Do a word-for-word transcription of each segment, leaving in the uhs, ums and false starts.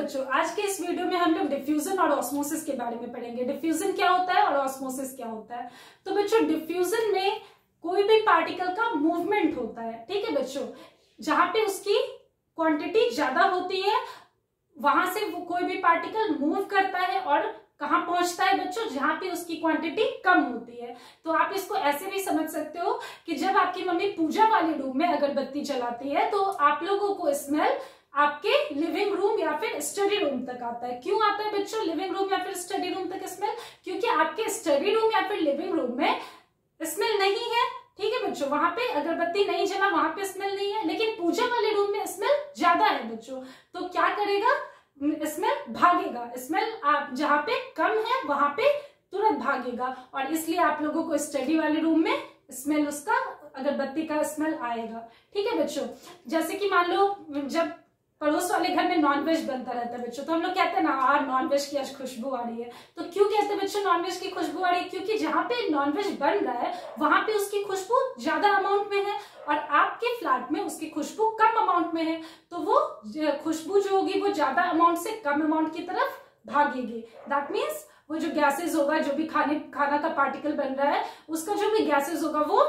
बच्चों, आज के इस वीडियो में हम लोग डिफ्यूजन और ऑस्मोसिस के बारे में पढ़ेंगे। डिफ्यूजन क्या होता है और ऑस्मोसिस क्या होता है। तो बच्चों, डिफ्यूजन में कोई भी पार्टिकल का मूवमेंट होता है, ठीक है बच्चों, जहां पे उसकी क्वांटिटी ज्यादा होती है वहां से वो कोई भी पार्टिकल मूव करता है और कहां पहुंचता है बच्चों, जहां पे उसकी क्वांटिटी कम होती है। तो आप इसको ऐसे भी समझ सकते हो कि जब आपकी मम्मी पूजा वाले रूम में अगरबत्ती जलाती है तो आप लोगों को स्मेल आपके लिविंग रूम या फिर स्टडी रूम तक आता है। क्यों आता है बच्चों लिविंग रूम या फिर स्टडी रूम तक स्मेल? क्योंकि आपके स्टडी रूम या फिर लिविंग रूम में स्मेल नहीं है, ठीक है बच्चों, वहां पे अगरबत्ती नहीं जला, वहां पे स्मेल नहीं है, लेकिन पूजा वाले रूम में स्मेल ज्यादा है बच्चों। तो क्या करेगा, स्मेल भागेगा। स्मेल आप जहां पे कम है वहां पे तुरंत भागेगा, और इसलिए आप लोगों को स्टडी वाले रूम में स्मेल उसका अगरबत्ती का स्मेल आएगा, ठीक है बच्चों। जैसे कि मान लो जब पड़ोस वाले घर में नॉनवेज बनता रहता है बच्चों, तो हम लोग कहते हैं ना यार नॉनवेज की आज खुशबू आ रही है। तो क्यों कहते हैं बच्चों नॉनवेज की खुशबू आ रही है? क्योंकि जहां पे नॉनवेज बन रहा है वहां पे उसकी खुशबू ज्यादा अमाउंट में है और आपके फ्लैट में उसकी खुशबू कम अमाउंट में है, तो वो खुशबू जो होगी वो ज्यादा अमाउंट से कम अमाउंट की तरफ भागेगी। दैट मीन्स वो जो गैसेज होगा, जो भी खाने खाना का पार्टिकल बन रहा है उसका जो भी गैसेज होगा वो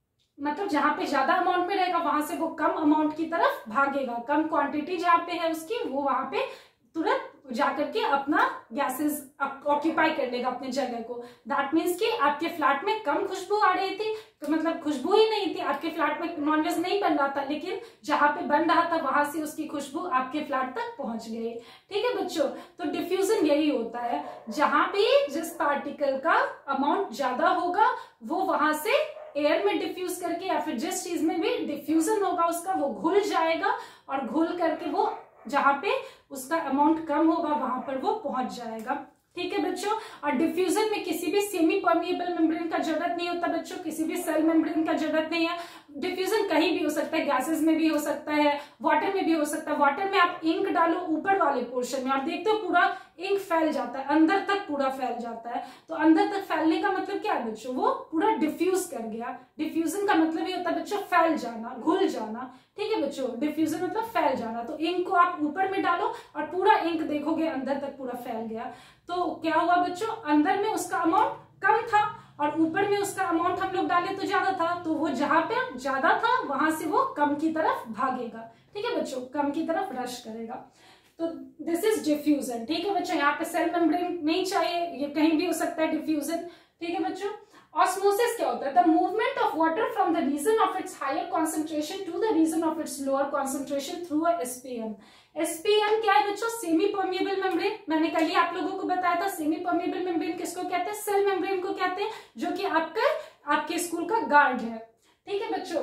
मतलब जहां पे ज्यादा अमाउंट में रहेगा वहां से वो कम अमाउंट की तरफ भागेगा। कम क्वांटिटी जहां पे है उसकी, वो वहां पे तुरंत जाकर के अपना गैसेस ऑक्यूपाई कर लेगा अपने जगह को। दैट मीन्स कि आपके फ्लैट में कम खुशबू आ रही थी, तो मतलब खुशबू ही नहीं थी, आपके फ्लैट में नॉनवेज नहीं बन रहा था, लेकिन जहां पे बन रहा था वहां से उसकी खुशबू आपके फ्लैट तक पहुंच गई, ठीक है बच्चों। तो डिफ्यूजन यही होता है, जहां पे जिस पार्टिकल का अमाउंट ज्यादा होगा वो वहां से एयर में डिफ्यूज करके या फिर जिस चीज में भी डिफ्यूजन होगा उसका वो घुल जाएगा, और घुल करके वो जहां पे उसका अमाउंट कम होगा वहां पर वो पहुंच जाएगा, ठीक है बच्चों। और डिफ्यूजन में किसी भी सेमी परमिएबल मेम्ब्रेन का जरूरत नहीं होता बच्चों, किसी भी सेल मेम्ब्रेन का जरूरत नहीं है। डिफ्यूजन कहीं भी हो सकता है, गैसेस में भी हो सकता है, वाटर में भी हो सकता है। वाटर में आप इंक डालो ऊपर वाले पोर्शन में और देखते हो पूरा इंक फैल जाता है, अंदर तक पूरा फैल जाता है। तो अंदर तक फैलने का मतलब क्या है बच्चों? वो पूरा डिफ्यूज कर गया। डिफ्यूजन का मतलब ये होता है बच्चों फैल जाना, घुल जाना, ठीक है बच्चों। डिफ्यूजन मतलब फैल जाना। तो इंक को आप ऊपर में डालो और पूरा इंक देखोगे अंदर तक पूरा फैल गया। तो क्या हुआ बच्चों, अंदर में उसका अमाउंट कम था और ऊपर में उसका अमाउंट हम लोग डाले तो ज्यादा था, तो वो जहां पे ज्यादा था वहां से वो कम की तरफ भागेगा, ठीक है बच्चों, कम की तरफ रश करेगा। तो दिस इज डिफ्यूजन, ठीक है बच्चों। यहाँ पे सेल मेम्ब्रेन नहीं चाहिए, ये कहीं भी हो सकता है डिफ्यूजन, ठीक है बच्चों। ऑस्मोसिस क्या होता है? The movement of water from the region of its higher concentration to the region of its lower concentration through a SPM. SPM क्या है बच्चों? Semi permeable membrane. मैंने कल ही आप लोगों को बताया था सेमी परमिएबल मेम्ब्रेन किसको कहते हैं? सेल मेम्ब्रेन को कहते हैं, जो कि आपका आपके स्कूल का गार्ड है, ठीक है बच्चों।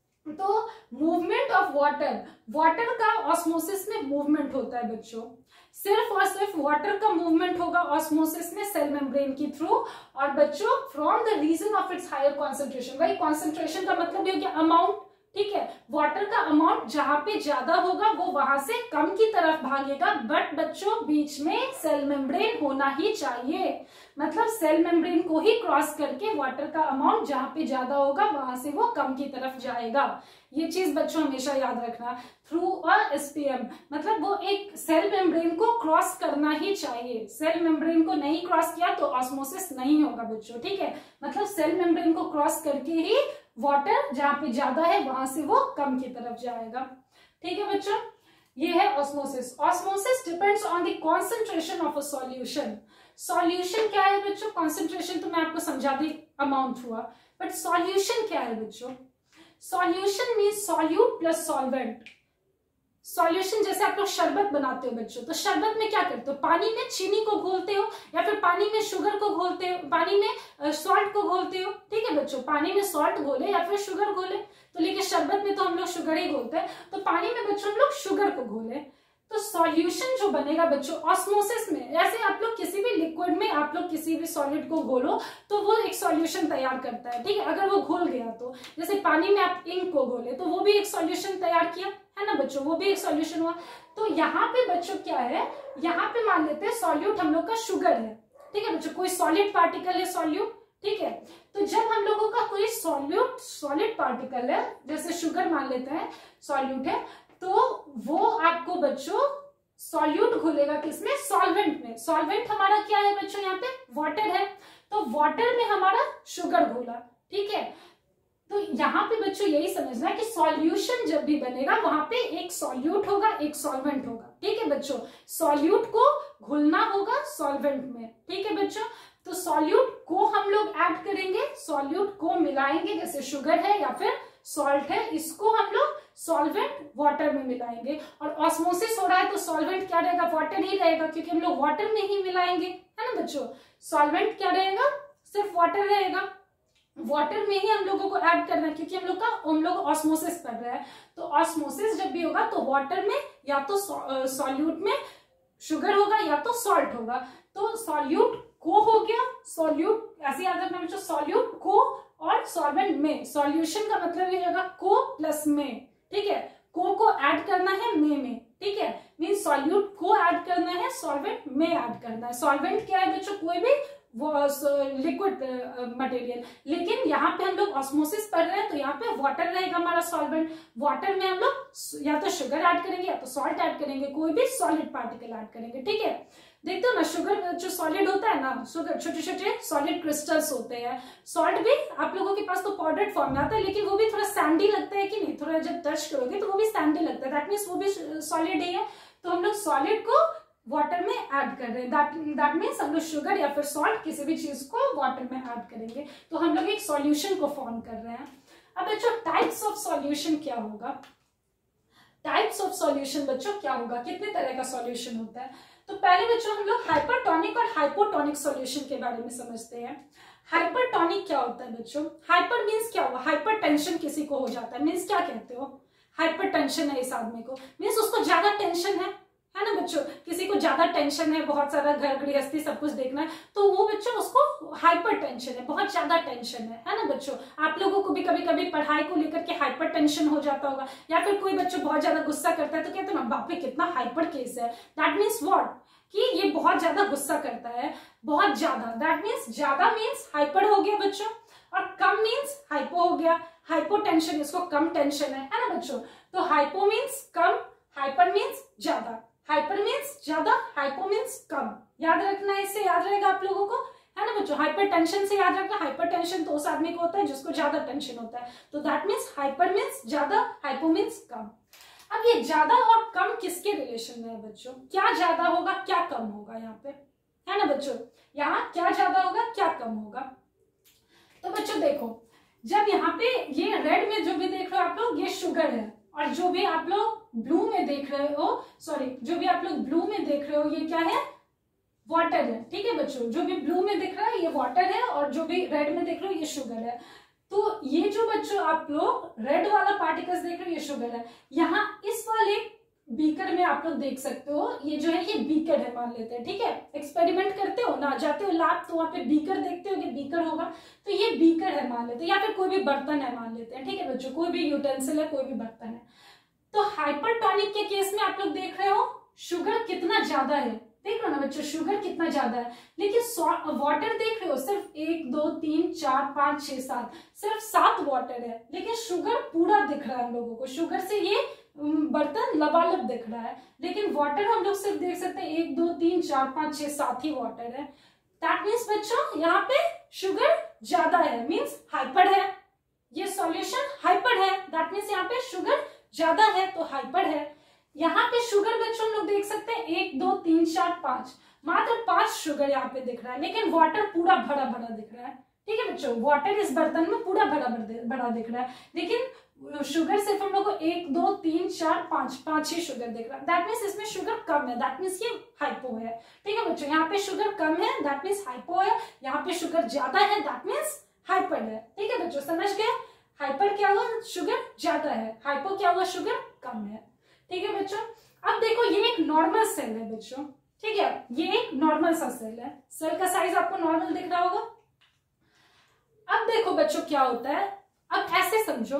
तो मूवमेंट ऑफ वाटर, वाटर का ऑस्मोसिस में मूवमेंट होता है बच्चों। सिर्फ और सिर्फ वाटर का मूवमेंट होगा ऑस्मोसिस में सेल मेम्ब्रेन के थ्रू। और बच्चों from the region of its higher concentration, वही कॉन्सेंट्रेशन का मतलब ये हो गया अमाउंट, ठीक है। वाटर का अमाउंट जहां पे ज्यादा होगा वो वहां से कम की तरफ भागेगा, बट बच्चों बीच में सेल मेम्ब्रेन होना ही चाहिए। मतलब सेल मेम्ब्रेन को ही क्रॉस करके वाटर का अमाउंट जहां पे ज्यादा होगा वहां से वो कम की तरफ जाएगा। ये चीज बच्चों हमेशा याद रखना। थ्रू अ एसपीएम मतलब वो एक सेल मेम्ब्रेन को क्रॉस करना ही चाहिए। सेल मेम्ब्रेन को नहीं क्रॉस किया तो ऑस्मोसिस नहीं होगा बच्चों, ठीक है। मतलब सेल मेम्ब्रेन को क्रॉस करके ही वाटर जहां पे ज्यादा है वहां से वो कम की तरफ जाएगा, ठीक है बच्चों। ये है osmosis. Osmosis depends on the concentration of a solution. Solution क्या है बच्चों? कॉन्सेंट्रेशन तो मैं आपको समझा दी, अमाउंट हुआ, बट सॉल्यूशन क्या है बच्चों? Solution means solute plus solvent. Solution जैसे आप लोग शरबत बनाते हो बच्चों, तो शरबत में क्या करते हो? पानी में चीनी को घोलते हो या फिर पानी में शुगर को घोलते हो, पानी में सॉल्ट को घोलते हो, ठीक है बच्चों। पानी में सॉल्ट घोले या फिर शुगर घोले, तो लेकिन शरबत में तो हम लोग शुगर ही घोलते हैं, तो पानी में बच्चों हम लोग शुगर को घोले। तो सॉल्यूशन जो बनेगा बच्चों ऑस्मोसिस में, जैसे आप लोग किसी भी लिक्विड में आप लोग किसी भी सॉलिड को घोलो तो वो एक सॉल्यूशन तैयार करता है, ठीक है। अगर वो घुल गया तो जैसे पानी में आप इंक को घोले तो वो भी एक सॉल्यूशन तैयार किया है ना बच्चों, वो भी एक सॉल्यूशन हुआ। तो यहाँ पे बच्चों क्या है, यहाँ पे मान लेते हैं सॉल्यूट हम लोग का शुगर है, ठीक है बच्चों। कोई सॉलिड पार्टिकल है सॉल्यूट, ठीक है। तो जब हम लोगों का कोई सॉल्यूट सॉलिड पार्टिकल है, जैसे शुगर मान लेते हैं सॉल्यूट है, तो वो आपको बच्चों सॉल्यूट घुलेगा किसमें, सॉल्वेंट में। सॉल्वेंट हमारा क्या है बच्चों, यहाँ पे वाटर है, तो वाटर में हमारा शुगर घोला, ठीक है। तो यहाँ पे बच्चों यही समझना है कि सॉल्यूशन जब भी बनेगा वहां पे एक सॉल्यूट होगा, एक सॉल्वेंट होगा, ठीक है बच्चों। सॉल्यूट को घुलना होगा सॉल्वेंट में, ठीक है बच्चों। तो सॉल्यूट को हम लोग ऐड करेंगे, सॉल्यूट को मिलाएंगे, जैसे शुगर है या फिर सॉल्ट है, इसको हम लोग सॉल्वेंट वाटर में मिलाएंगे। और ऑस्मोसिस हो रहा है तो सॉल्वेंट क्या रहेगा, वाटर ही रहेगा, क्योंकि हम लोग वाटर में ही मिलाएंगे, है ना बच्चों। सॉल्वेंट क्या रहेगा, सिर्फ वाटर रहेगा, वाटर में ही हम लोगों को ऐड करना है, क्योंकि हम लोग का हम लोग ऑस्मोसिस कर रहे हैं। तो ऑस्मोसिस जब भी होगा तो वाटर में या तो सॉल्यूट में शुगर होगा या तो सॉल्ट होगा। तो सॉल्यूट को हो गया, सॉल्यूट ऐसे याद रखना बच्चों, सॉल्यूट को और सॉल्वेंट में। सॉल्यूशन का मतलब ये होगा को प्लस में, ठीक है। को को ऐड करना है में में, ठीक है, मीन सॉल्यूट को ऐड करना है, सॉल्वेंट में ऐड करना है। सॉल्वेंट क्या है बच्चों, कोई भी वो लिक्विड मटेरियल, लेकिन यहाँ पे हम लोग ऑस्मोसिस पढ़ रहे हैं तो यहाँ पे वाटर रहेगा हमारा सॉल्वेंट। वाटर में हम लोग या तो शुगर ऐड करेंगे या तो सॉल्ट ऐड करेंगे, कोई भी सॉलिड पार्टिकल ऐड करेंगे, ठीक है। देखते हो ना शुगर जो सॉलिड होता है ना, शुगर छोटे छोटे सॉलिड क्रिस्टल्स होते हैं। सॉल्ट भी आप लोगों के पास तो पाउडर्ड फॉर्म में आता है, लेकिन वो भी थोड़ा सैंडी लगता है कि नहीं, थोड़ा जब टच करोगे तो वो भी सैंडी लगता है, दैट मीन्स वो भी सॉलिड ही है। तो हम लोग सॉलिड को वाटर में ऐड कर रहे हैं, दैट दैट मीन्स हम लोग शुगर या फिर सॉल्ट किसी भी चीज को वाटर में ऐड करेंगे, तो हम लोग एक सॉल्यूशन को फॉर्म कर रहे हैं। अब बच्चों टाइप्स ऑफ सॉल्यूशन क्या होगा, टाइप्स ऑफ सॉल्यूशन बच्चों क्या होगा, कितने तरह का सॉल्यूशन होता है। तो पहले बच्चों हम लोग हाइपरटोनिक और हाइपोटोनिक सॉल्यूशन के बारे में समझते हैं। हाइपरटोनिक क्या होता है बच्चों, हाइपर मीन्स क्या हुआ, हाइपरटेंशन किसी को हो जाता है, मीन्स क्या कहते हो, हाइपरटेंशन है इस आदमी को, मीन्स उसको ज्यादा टेंशन है, है ना बच्चों। किसी को ज्यादा टेंशन है, बहुत सारा घर गृहस्थी सब कुछ देखना है, तो वो बच्चों उसको हाइपर टेंशन है, बहुत ज्यादा टेंशन है, है ना बच्चों। आप लोगों को भी कभी कभी पढ़ाई को लेकर के हाइपर टेंशन हो जाता होगा, या फिर कोई बच्चों बहुत ज्यादा गुस्सा करता है तो कहते हैं ना बाप रे कितना हाइपर केस है, दैट मीन्स व्हाट, कि ये बहुत ज्यादा गुस्सा करता है, बहुत ज्यादा, दैट मीन्स ज्यादा मीन्स हाइपर हो गया बच्चों, और कम मीन्स हाइपो हो गया। हाइपोटेंशन इसको कम टेंशन है, है ना बच्चों। तो हाइपो मीन्स कम, हाइपर मीन्स ज्यादा, हाइपर मीन्स ज्यादा, हाइपो मीन्स कम। याद रखना है, इससे याद रहेगा आप लोगों को, है ना बच्चों। हाइपर टेंशन से याद रखना, हाइपर टेंशन तो उस आदमी को होता है जिसको ज्यादा टेंशन होता है, तो दैट मीन्स हाइपर मीन्स ज्यादा, हाइपो मीन्स कम। अब ये ज्यादा और कम किसके रिलेशन में है बच्चों, क्या ज्यादा होगा क्या कम होगा यहाँ पे, है ना बच्चों। यहाँ क्या ज्यादा होगा क्या कम होगा। तो बच्चों देखो, जब यहाँ पे ये रेड में जो भी देख रहे हो आप लोग, ये शुगर है, और जो भी आप लोग ब्लू में देख रहे हो, सॉरी जो भी आप लोग ब्लू में देख रहे हो ये क्या है, वाटर है, ठीक है बच्चों। जो भी ब्लू में दिख रहा है ये वाटर है, और जो भी रेड में देख रहे हो ये शुगर है। तो ये जो बच्चों आप लोग रेड वाला पार्टिकल्स देख रहे हो ये शुगर है। यहाँ इस वाले बीकर में आप लोग देख सकते हो, ये जो है ये बीकर है मान लेते हैं, ठीक है। एक्सपेरिमेंट करते हो ना, जाते हो लैब तो वहां पे बीकर देखते हो कि बीकर होगा, तो ये बीकर है मान लेते हैं, या फिर कोई भी बर्तन है मान लेते हैं, ठीक है बच्चों, कोई भी यूटेंसिल है, कोई भी बर्तन है। तो हाइपरटोनिक के केस में आप लोग देख रहे हो शुगर कितना ज्यादा है, देख रहे हो ना बच्चों शुगर कितना ज्यादा है, लेकिन वाटर देख रहे हो सिर्फ एक दो तीन चार पांच छह सात, सिर्फ सात वाटर है, लेकिन शुगर पूरा दिख रहा है हम लोगों को, शुगर से ये बर्तन लबालब दिख रहा है, लेकिन वाटर हम लोग सिर्फ देख सकते हैं एक दो तीन चार पांच छह सात ही वाटर है। दैट मीन्स बच्चों यहाँ पे शुगर ज्यादा है, मीन्स हाइपर है, ये सॉल्यूशन हाइपर है, दैट मीन्स यहाँ पे शुगर ज्यादा है तो हाइपर है। यहाँ पे शुगर बच्चों हम लोग देख सकते हैं एक दो तीन चार पांच, मात्र पांच शुगर यहाँ पे दिख रहा है, लेकिन वाटर पूरा भरा भरा दिख रहा है, ठीक है बच्चों। वाटर इस बर्तन में पूरा भरा भरा दिख रहा है, लेकिन शुगर सिर्फ हम लोग को एक दो तीन चार पांच पांच ही शुगर दिख रहा है, दैट मीन्स इसमें शुगर कम है, दैट मीन्स ये हाइपो है, ठीक है बच्चों। यहाँ पे शुगर कम है दैट मीन्स हाइपो है, यहाँ पे शुगर ज्यादा है दैट मीन्स हाइपर है, ठीक है बच्चों, समझ गए। हाइपर क्या हुआ, शुगर ज्यादा है, हाइपो क्या हुआ, शुगर कम है, ठीक है बच्चों। अब देखो ये एक नॉर्मल सेल है बच्चों, ठीक है, ये एक नॉर्मल सा सेल है, सेल का साइज आपको नॉर्मल दिख रहा होगा। अब देखो बच्चों क्या होता है, अब ऐसे समझो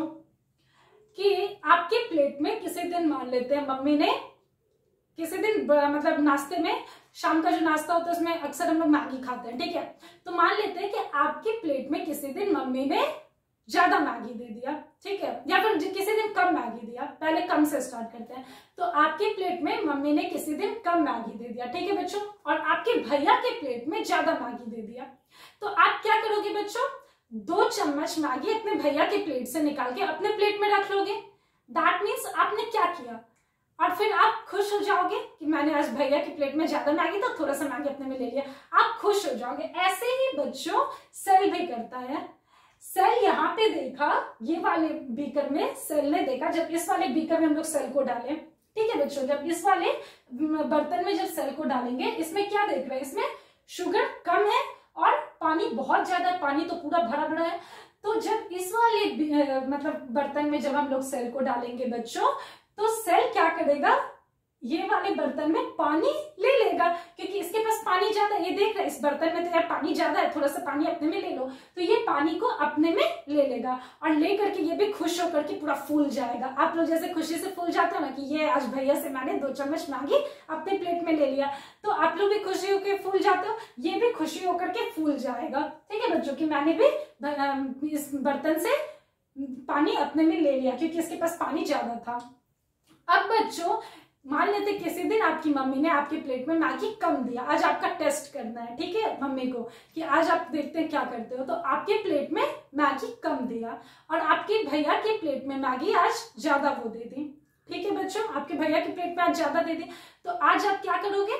कि आपके प्लेट में किसी दिन मान लेते हैं मम्मी ने किसी दिन मतलब नाश्ते में, शाम का जो नाश्ता होता है उसमें अक्सर हम लोग मैगी खाते हैं, ठीक है। तो मान लेते हैं कि आपकी प्लेट में किसी दिन मम्मी ने ज्यादा मैगी दे दिया, ठीक है, या फिर किसी दिन कम मैगी दिया, पहले कम से स्टार्ट करते हैं। तो आपके प्लेट में मम्मी ने किसी दिन कम मैगी दे दिया, ठीक है बच्चों, और आपके भैया के प्लेट में ज्यादा मैगी दे दिया। तो आप क्या करोगे बच्चों, दो चम्मच मैगी अपने भैया के प्लेट से निकाल के अपने प्लेट में रख लोगे। दैट मीन्स आपने क्या किया, और फिर आप खुश हो जाओगे कि मैंने आज भैया की प्लेट में ज्यादा मैगी था, थोड़ा सा मैगी अपने में ले लिया, आप खुश हो जाओगे। ऐसे ही बच्चों सेल भी करता है। सेल यहाँ पे देखा, ये वाले बीकर में सेल ने देखा, जब इस वाले बीकर में हम लोग सेल को डालें, ठीक है बच्चों, जब इस वाले बर्तन में जब सेल को डालेंगे, इसमें क्या देख रहे हैं, इसमें शुगर कम है और पानी बहुत ज्यादा है, पानी तो पूरा भरा भरा है। तो जब इस वाले मतलब बर्तन में जब हम लोग सेल को डालेंगे बच्चों, तो सेल क्या करेगा, ये वाले बर्तन में पानी ले लेगा, क्योंकि इसके पास पानी ज्यादा है। ये देख रहा है इस बर्तन में तो यार पानी ज्यादा है, थोड़ा सा पानी अपने में ले लो, तो ये पानी को अपने में ले लेगा और ले करके ये भी खुश होकर के पूरा फूल जाएगा। आप लोग जैसे खुशी से फूल जाते हो ना कि ये आज भैया से मैंने दो चम्मच मैगी अपने प्लेट में ले लिया, तो आप लोग भी खुशी होकर फूल जाते हो, ये भी खुशी होकर के फूल जाएगा, ठीक है बच्चों, कि मैंने भी इस बर्तन से पानी अपने में ले लिया क्योंकि इसके पास पानी ज्यादा था। अब बच्चों मान लेते किसी दिन आपकी मम्मी ने आपके प्लेट में मैगी कम दिया, आज आपका टेस्ट करना है, ठीक है, मम्मी को कि आज आप देखते हैं क्या करते हो, तो आपके प्लेट में मैगी कम दिया और आपके भैया के प्लेट में मैगी आज ज्यादा वो दे दी, ठीक है बच्चों, आपके भैया के प्लेट में आज ज्यादा दे दी। तो आज आप क्या करोगे,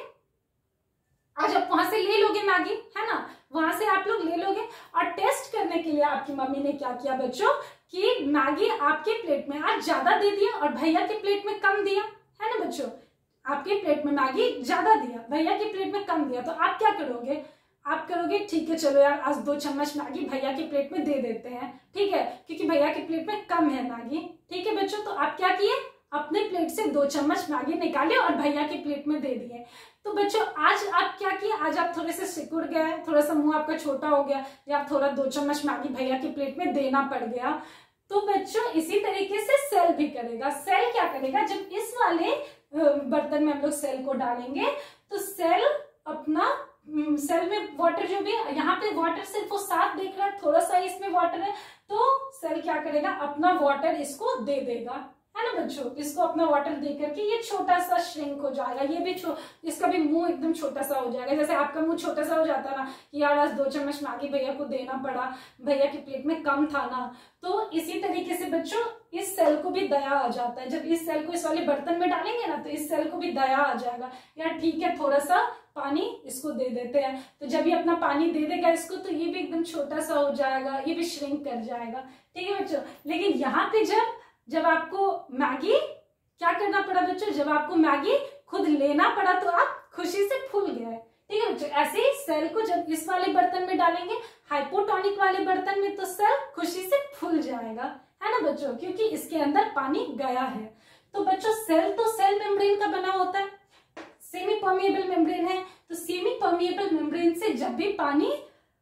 आज आप वहां से ले लोगे मैगी, है ना, वहां से आप लोग ले लोगे और टेस्ट करने के लिए आपकी मम्मी ने क्या किया बच्चों कि मैगी आपके प्लेट में आज ज्यादा दे दिया और भैया के प्लेट में कम दिया, है ना बच्चों, आपके प्लेट में मैगी ज्यादा दिया, भैया के प्लेट में कम दिया। तो आप क्या करोगे, आप करोगे ठीक है चलो यार आज दो चम्मच मैगी भैया के प्लेट में दे देते हैं, ठीक है, क्योंकि भैया के प्लेट में कम है मैगी, ठीक है बच्चों। तो आप क्या किए, अपने प्लेट से दो चम्मच मैगी निकाले और भैया के प्लेट में दे दिए। तो बच्चों आज आप क्या किए, आज आप थोड़े से सिकुड़ गए, थोड़ा सा मुंह आपका छोटा हो गया, या आप थोड़ा दो चम्मच मैगी भैया के प्लेट में देना पड़ गया। तो बच्चों इसी तरीके से सेल भी करेगा। सेल क्या करेगा, जब इस वाले बर्तन में हम लोग सेल को डालेंगे तो सेल अपना सेल में वाटर जो भी यहाँ पे वाटर सिर्फ वो साफ देख रहा है, थोड़ा सा इसमें वाटर है, तो सेल क्या करेगा अपना वाटर इसको दे देगा, है ना बच्चों, इसको अपना वाटर दे करके ये छोटा सा श्रिंक हो जाएगा, ये भी इसका भी मुंह एकदम छोटा सा हो जाएगा, जैसे आपका मुंह छोटा सा हो जाता है ना कि यार आज दो चम्मच मैगी भैया को देना पड़ा, भैया के प्लेट में कम था ना। तो इसी तरीके से बच्चों इस सेल को भी दया आ जाता है, जब इस सेल को इस वाले बर्तन में डालेंगे ना तो इस सेल को भी दया आ जाएगा, यार ठीक है थोड़ा सा पानी इसको दे देते हैं। तो जब ये अपना पानी दे देगा इसको तो ये भी एकदम छोटा सा हो जाएगा, ये भी श्रिंक कर जाएगा, ठीक है बच्चों। लेकिन यहाँ पे जब जब आपको मैगी क्या करना पड़ा बच्चों, जब आपको मैगी खुद लेना पड़ा तो आप खुशी से फूल गए, ठीक है बच्चों। ऐसे ही सेल को जब इस वाले बर्तन में डालेंगे हाइपोटोनिक वाले बर्तन में तो सेल खुशी से फूल जाएगा, है ना बच्चों, क्योंकि इसके अंदर पानी गया है। तो बच्चों सेल तो सेल मेम्ब्रेन का बना होता है, सेमी परमिएबल मेम्ब्रेन है, तो सेमी परमिएबल मेम्ब्रेन से जब भी पानी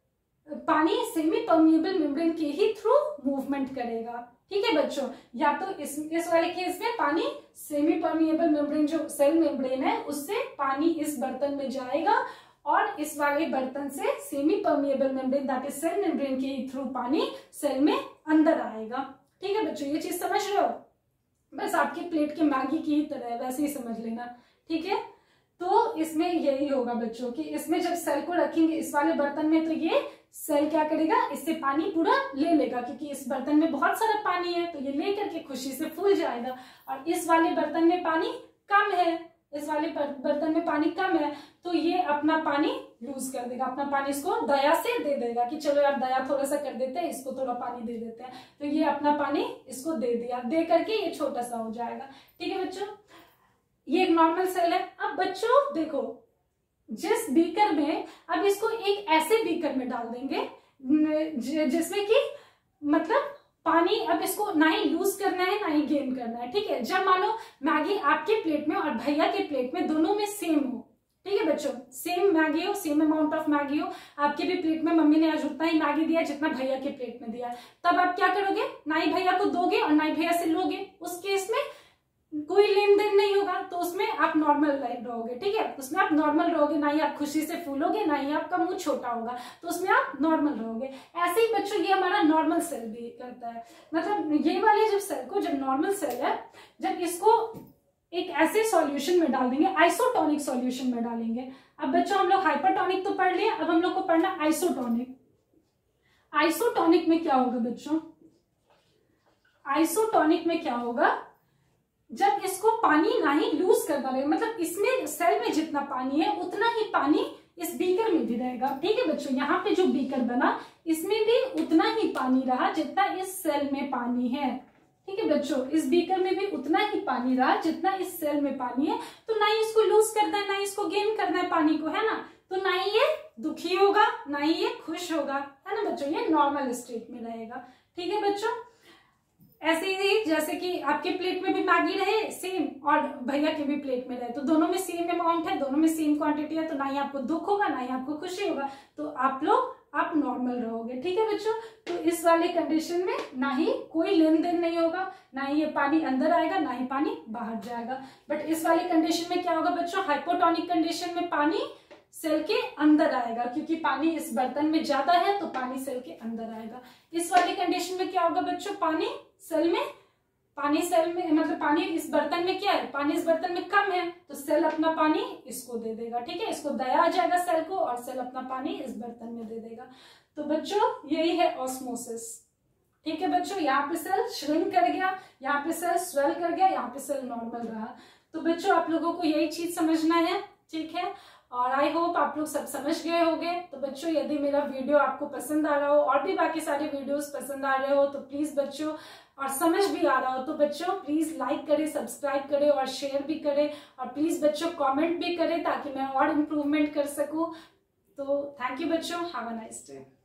पानी सेमी परमिएबल मेम्ब्रेन के ही थ्रू मूवमेंट करेगा, ठीक है बच्चों। या तो इस इस वाले केस में पानी सेमी परमिएबल मेम्ब्रेन जो सेल मेम्ब्रेन है उससे पानी इस बर्तन में जाएगा और इस वाले बर्तन से semi permeable membrane that is cell membrane के ही थ्रू पानी सेल में अंदर आएगा, ठीक है बच्चों। ये चीज समझ रहे हो, बस आपके प्लेट के मैगी की ही तरह है, वैसे ही समझ लेना, ठीक है। तो इसमें यही होगा बच्चों कि इसमें जब सेल को रखेंगे इस वाले बर्तन में तो ये सेल क्या करेगा, इससे पानी पूरा ले लेगा, क्योंकि इस बर्तन में बहुत सारा पानी है तो ये ले करके खुशी से फूल जाएगा। और इस वाले बर्तन में पानी कम है, इस वाले बर्तन में पानी कम है तो ये अपना पानी लूज कर देगा, अपना पानी इसको दया से दे देगा कि चलो यार दया थोड़ा सा कर देते हैं, इसको थोड़ा पानी दे देते हैं। तो ये अपना पानी इसको दे दिया, दे करके ये छोटा सा हो जाएगा, ठीक है बच्चों। ये एक नॉर्मल सेल है। अब बच्चों देखो जिस बीकर में, अब इसको एक ऐसे बीकर में डाल देंगे जिसमें कि मतलब पानी अब इसको ना ही लूज करना है ना ही गेन करना है, ठीक है। जब मानो मैगी आपके प्लेट में और भैया के प्लेट में दोनों में सेम हो, ठीक है बच्चों, सेम मैगी हो, सेम अमाउंट ऑफ मैगी हो, आपके भी प्लेट में मम्मी ने आज उतना ही मैगी दिया जितना भैया के प्लेट में दिया, तब आप क्या करोगे, ना ही भैया को दोगे और ना ही भैया से लोगे। उस केस में कोई लेन देन नहीं होगा, तो उसमें आप नॉर्मल रहोगे, ठीक है, उसमें आप नॉर्मल रहोगे, ना ही आप खुशी से फूलोगे, ना ही आपका मुंह छोटा होगा, तो उसमें आप नॉर्मल रहोगे। ऐसे ही बच्चों ये हमारा नॉर्मल सेल भी करता है, मतलब ये वाले जब सेल को, जब नॉर्मल सेल है, जब इसको एक ऐसे सॉल्यूशन में डाल देंगे, आइसोटोनिक सॉल्यूशन में डालेंगे। अब बच्चों हम लोग हाइपरटोनिक तो पढ़ लिए, अब हम लोग को पढ़ना आइसोटोनिक। आइसोटोनिक में क्या होगा बच्चों, आइसोटोनिक में क्या होगा, जब इसको पानी ना ही लूज करता रहेगा, मतलब इसमें सेल में जितना पानी है उतना ही पानी इस बीकर में भी रहेगा, ठीक है बच्चों। यहाँ पे जो बीकर बना इसमें भी उतना ही पानी रहा जितना इस सेल में पानी है, ठीक है बच्चों, इस बीकर में भी उतना ही पानी रहा जितना इस सेल में पानी है। तो ना ही इसको लूज करना है, ना ही इसको गेन करना है पानी को, है ना, तो ना ही ये दुखी होगा, ना ही ये खुश होगा, है ना बच्चों, ये नॉर्मल स्टेट में रहेगा, ठीक है बच्चों। ऐसे ही जैसे कि आपके प्लेट में भी मैगी रहे सेम, और भैया के भी प्लेट में रहे, तो दोनों में सेम अमाउंट है, दोनों में सेम क्वांटिटी है, तो ना ही आपको दुख होगा, ना ही आपको खुशी होगा, तो आप लोग आप नॉर्मल रहोगे, ठीक है बच्चों। तो इस वाले कंडीशन में ना ही कोई लेन देन नहीं होगा, ना ही ये पानी अंदर आएगा, ना ही पानी बाहर जाएगा। बट इस वाले कंडीशन में क्या होगा बच्चों, हाइपोटोनिक कंडीशन में पानी सेल के अंदर आएगा, क्योंकि पानी इस बर्तन में ज्यादा है तो पानी सेल के अंदर आएगा। इस वाले कंडीशन में क्या होगा बच्चों, पानी सेल में, पानी सेल में मतलब पानी इस बर्तन में क्या है, पानी इस बर्तन में कम है, तो सेल अपना पानी इसको दे देगा, ठीक है, इसको दया आ जाएगा सेल को, और सेल अपना पानी इस बर्तन में दे देगा। तो बच्चों यही है ऑस्मोसिस, ठीक है बच्चों। यहाँ पे सेल श्रिंक कर गया, यहाँ पे सेल स्वेल कर गया, यहाँ पे सेल नॉर्मल रहा। तो बच्चों आप लोगों को यही चीज समझना है, ठीक है, और आई होप आप लोग सब समझ गए होंगे। तो बच्चों यदि मेरा वीडियो आपको पसंद आ रहा हो, और भी बाकी सारे वीडियोस पसंद आ रहे हो, तो प्लीज बच्चों, और समझ भी आ रहा हो तो बच्चों प्लीज लाइक करें, सब्सक्राइब करें और शेयर भी करें, और प्लीज बच्चों कमेंट भी करें ताकि मैं और इम्प्रूवमेंट कर सकूं। तो थैंक यू बच्चों, हैव अ नाइस डे।